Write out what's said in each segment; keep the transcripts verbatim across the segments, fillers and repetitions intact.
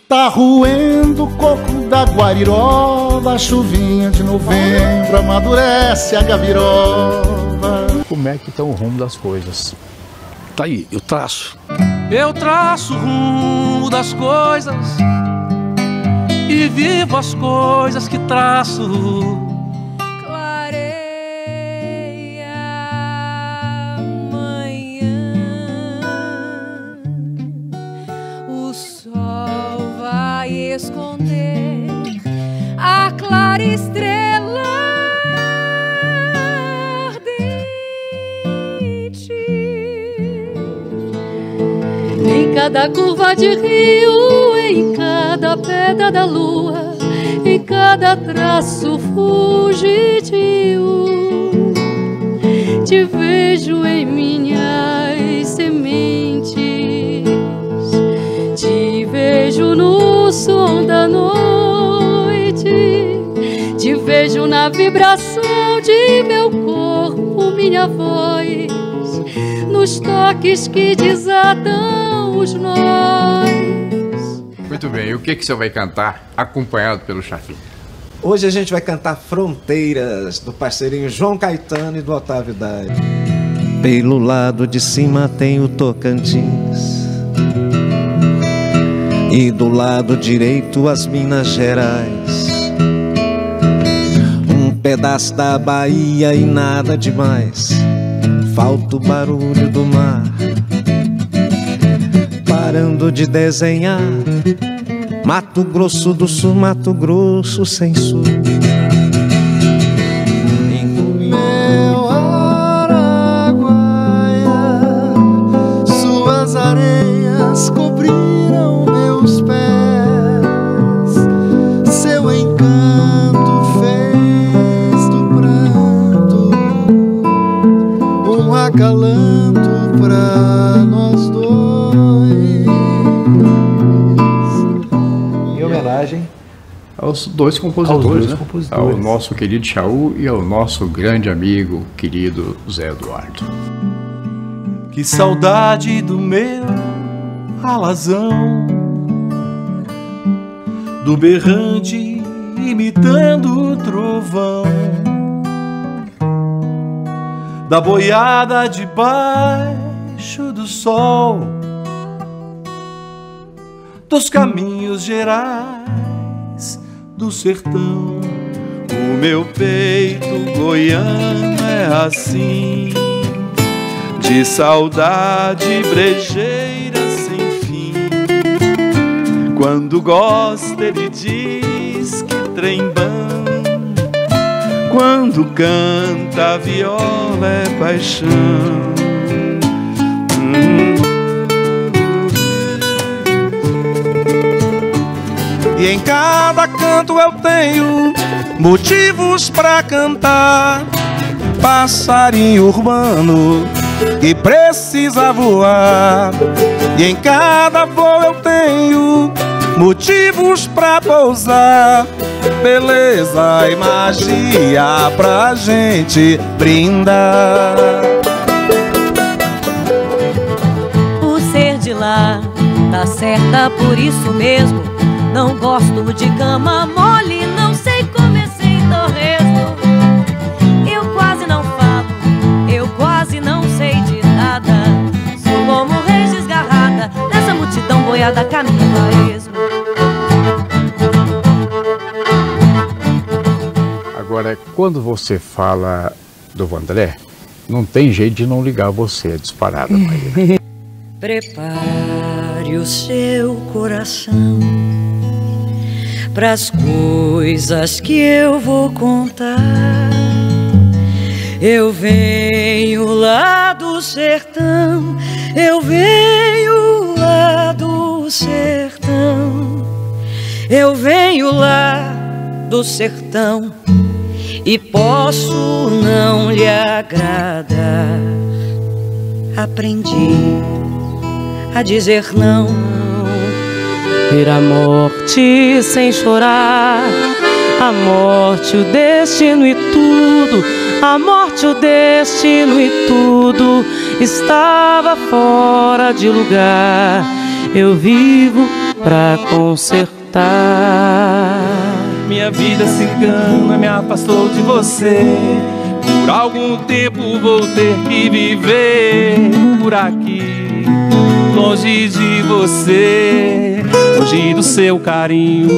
Tá roendo o coco da guariroba, a chuvinha de novembro amadurece a gabiroba. Como é que tá o rumo das coisas? Tá aí, eu traço. Eu traço o rumo das coisas e vivo as coisas que traço. Clareia amanhã, o sol vai esconder a clara estrela ardente. Em cada curva de rio, em cada pedra da lua, em cada traço fugitivo, te vejo em minhas sementes, te vejo no som da noite, te vejo na vibração de meu corpo, minha voz, nos toques que desatam os nós. Muito bem, e o que que você vai cantar acompanhado pelo Chafim? Hoje a gente vai cantar Fronteiras, do parceirinho João Caetano e do Otávio Dade. Pelo lado de cima tem o Tocantins e do lado direito as Minas Gerais. Um pedaço da Bahia e nada demais, falta o barulho do mar. Parando de desenhar, Mato Grosso do Sul, Mato Grosso sem sul. Meu Araguaia, suas areias cobriram meus pés, seu encanto fez do pranto um acalanto pra nós dois. Aos dois compositores, Aos dois né? compositores. Ao nosso querido Chaú e ao nosso grande amigo, querido Zé Eduardo. Que saudade do meu alazão, do berrante imitando o trovão, da boiada debaixo do sol, dos caminhos gerais do sertão. O meu peito goiano é assim, de saudade brejeira sem fim. Quando gosta ele diz que trem bom, quando canta a viola é paixão. hum. E em cada canto eu tenho motivos pra cantar. Passarinho urbano que precisa voar. E em cada voo eu tenho motivos pra pousar. Beleza e magia pra gente brindar. Por ser de lá, tá certa por isso mesmo. Não gosto de cama mole, não sei comer sem torresmo. Eu quase não falo, eu quase não sei de nada. Sou como reis desgarrada, nessa multidão boiada caminho a esmo. Agora, quando você fala do Vandré, não tem jeito de não ligar você, é disparada, Maíra. Prepare o seu coração pras coisas que eu vou contar. Eu venho lá do sertão, eu venho lá do sertão, eu venho lá do sertão e posso não lhe agradar. Aprendi a dizer não, ver a morte sem chorar, a morte, o destino e tudo, a morte, o destino e tudo estava fora de lugar. Eu vivo pra consertar. Minha vida cigana me afastou de você. Por algum tempo vou ter que viver por aqui, longe de você, longe do seu carinho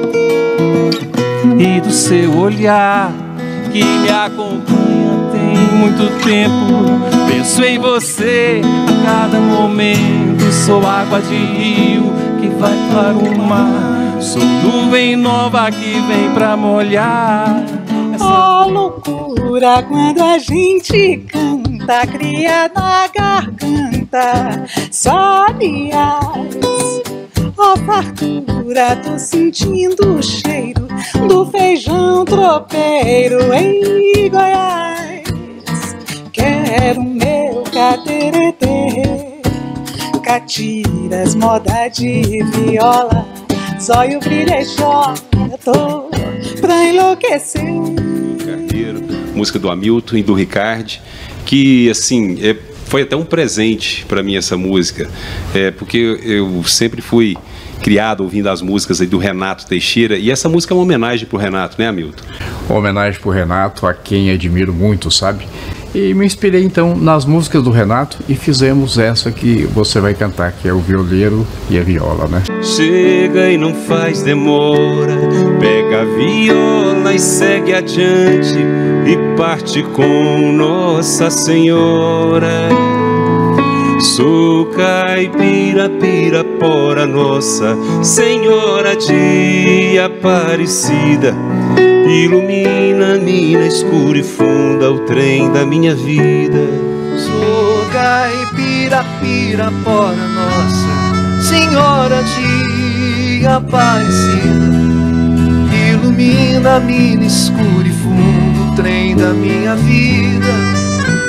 e do seu olhar que me acompanha tem muito tempo. Penso em você a cada momento. Sou água de rio que vai para o mar. Sou nuvem nova que vem pra molhar. Ó oh, loucura quando a gente canta, cria na garganta sabiás. Ó oh, fartura, tô sentindo o cheiro do feijão tropeiro em Goiás. Quero meu cateretê, catiras, moda de viola, zóio brilha e chora, tô pra enlouquecer. Carneiro, música do Hamilton e do Ricardo, que assim, é, foi até um presente para mim essa música, é, porque eu sempre fui criado ouvindo as músicas aí do Renato Teixeira, e essa música é uma homenagem pro Renato, né, Hamilton? Uma homenagem pro Renato, a quem admiro muito, sabe? E me inspirei então nas músicas do Renato e fizemos essa que você vai cantar, que é o violeiro e a viola, né? Chega e não faz demora, pega a viola e segue adiante e parte com Nossa Senhora. Sou caipira, pirapora, Nossa Senhora de Aparecida, ilumina mina escura e funda o trem da minha vida. Sou caipira, pirapora, Nossa Senhora de Aparecida, ilumina mina escura e funda o trem da minha vida.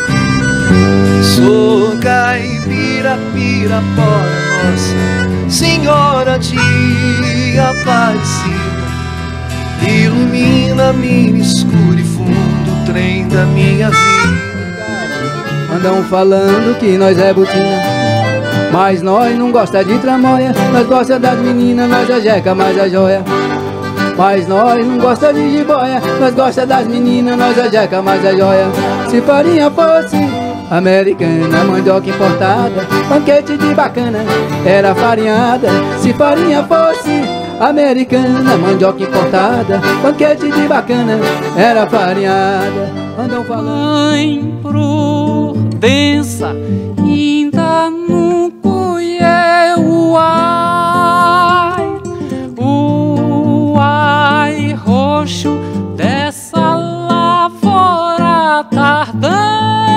Sou caipira, pirapora, Nossa Senhora de Aparecida, ilumina mina escura e fundo o trem da minha vida. Andam falando que nós é botina, mas nós não gosta de tramóia. Nós gosta das meninas, nós é jeca, mas é joia. Mas nós não gosta de jiboia. Nós gosta das meninas, nós é jeca, mas é joia. Se farinha fosse americana, mandioca importada, banquete de bacana era farinhada. Se farinha fosse americana, mandioca importada, banquete de bacana era farinhada. Andam falando. Mãe Prodença ainda não colheu o ai, o ai roxo dessa lavoura tardã.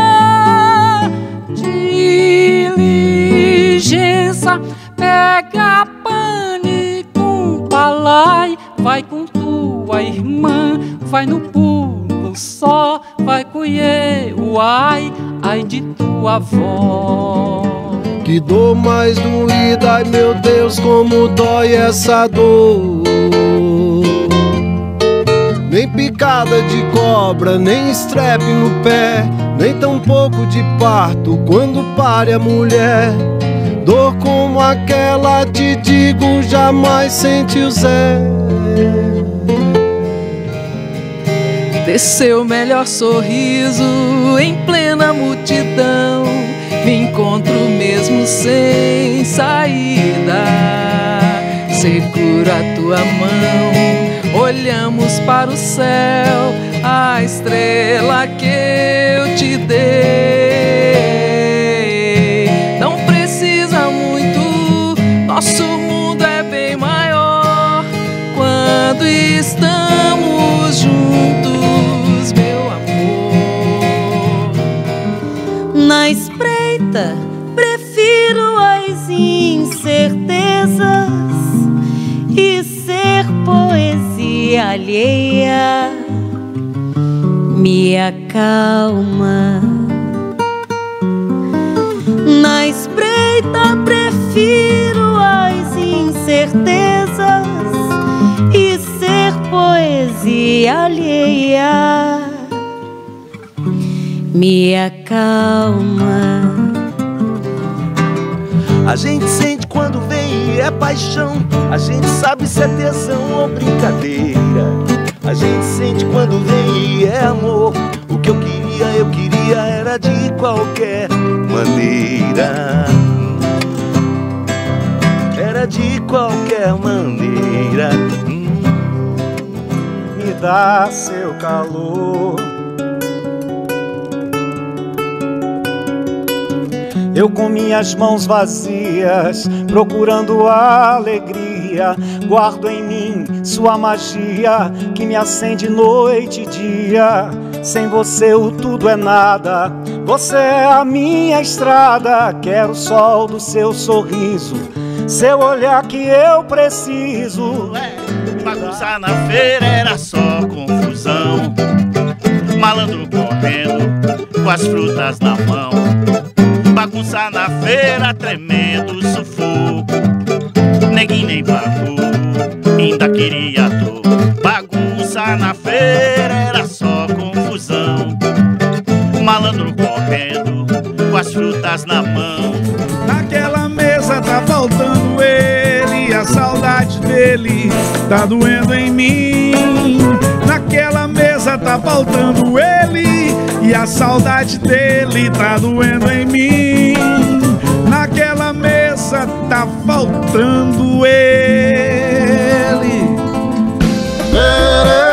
Diligência, pega pane com palai, vai com tua irmã, vai no pulo só, vai colher o ai, ai de tua avó. Que dor mais doída, ai meu Deus, como dói essa dor. Nem picada de cobra, nem estrepe no pé, nem tão pouco de parto quando pare a mulher. Dor como aquela, te digo, jamais sentiu Zé. Desceu o melhor sorriso em plena multidão, me encontro mesmo sem saída. Segura a tua mão, olhamos para o céu, a estrela que eu te dei. Não precisa muito, nosso mundo é bem maior quando estamos juntos, meu amor. Na espreita, prefiro as incertezas e ser poesia alheia me acalma. Na espreita, prefiro as incertezas e ser poesia alheia me acalma. A gente sente quando vem e é paixão. A gente sabe se é tesão ou brincadeira. A gente sente quando vem e é amor. O que eu queria, eu queria era de qualquer maneira. Era de qualquer maneira. hum. Me dá seu calor. Eu com minhas mãos vazias, procurando a alegria, guardo em mim sua magia, que me acende noite e dia. Sem você o tudo é nada, você é a minha estrada. Quero o sol do seu sorriso, seu olhar que eu preciso. Bagunçar na feira era só confusão, malandro correndo com as frutas na mão. Bagunçar na feira, tremendo sufoco, neguinho nem pagou, ainda queria dor. Bagunçar na feira era só confusão, malandro correndo com as frutas na mão. Naquela mesa tá faltando ele, a saudade dele tá doendo em mim. Naquela mesa tá faltando ele, e a saudade dele tá doendo em mim. Naquela mesa tá faltando ele.